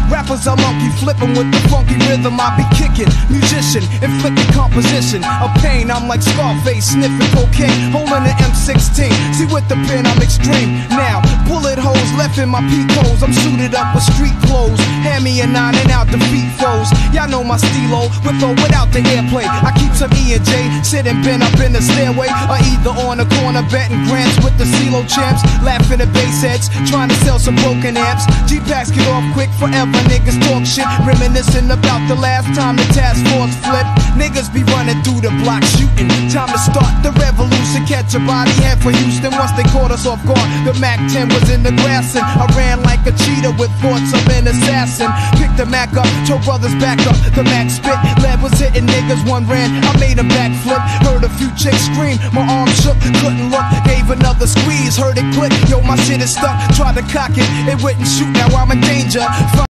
Rappers are monkey flipping with the funky rhythm. I be kicking, musician, inflicting composition of pain. I'm like Scarface, sniffing cocaine, holding an M16. See with the pen I'm extreme. Now bullet holes left in my peepholes. I'm suited up with street clothes. Hand me a 9 and out defeat foes. Y'all know my steelo, with or without the airplay. I keep some E and J, sitting bent up in the stairway, or either on the corner betting grants with the cee-lo champs. Laughing at baseheads, trying to sell some broken amps. G-packs get off quick forever, niggas talk shit, reminiscing about the last time the task force flipped. Niggas be running through the block shooting. Time to start the revolution, catch a body head for Houston. Once they caught us off guard, the Mac 10 was in the grass and I ran like a cheetah with thoughts of an assassin. Picked the Mac up, told brothers back up, the Mac spit. Lead was hitting niggas, one ran, I made a backflip. Heard a few chicks scream, my arm shook, couldn't look. Gave another squeeze, heard it click, yo my shit is stuck. Tried to cock it, it wouldn't shoot, now I'm in danger.